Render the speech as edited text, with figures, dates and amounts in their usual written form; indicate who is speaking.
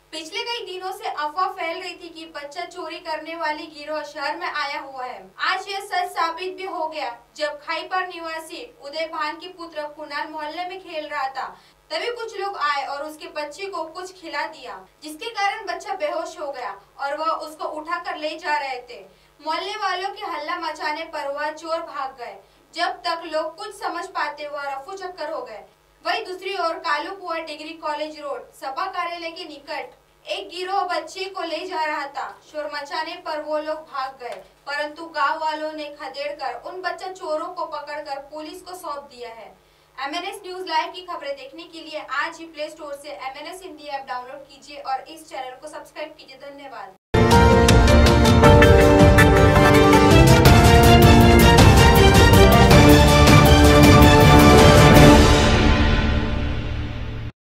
Speaker 1: पिछले कई दिनों से अफवाह फैल रही थी कि बच्चा चोरी करने वाली गिरोह शहर में आया हुआ है। आज यह सच साबित भी हो गया जब खाईपार निवासी उदय भान की पुत्र कुणाल मोहल्ले में खेल रहा था। तभी कुछ लोग आए और उसके बच्चे को कुछ खिला दिया, जिसके कारण बच्चा बेहोश हो गया और वह उसको उठाकर ले जा रहे थे। मोहल्ले वालों के हल्ला मचाने पर वह चोर भाग गए। जब तक लोग कुछ समझ पाते वह रफू चक्कर हो गए। वहीं दूसरी ओर कालू कुआ डिग्री कॉलेज रोड सपा कार्यालय के निकट एक गिरोह बच्चे को ले जा रहा था। शोर मचाने पर वो लोग भाग गए, परंतु गांव वालों ने खदेड़कर उन बच्चा चोरों को पकड़कर पुलिस को सौंप दिया है। MNS न्यूज लाइव की खबरें देखने के लिए आज ही प्ले स्टोर से MNS हिंदी ऐप डाउनलोड कीजिए और इस चैनल को सब्सक्राइब कीजिए। धन्यवाद।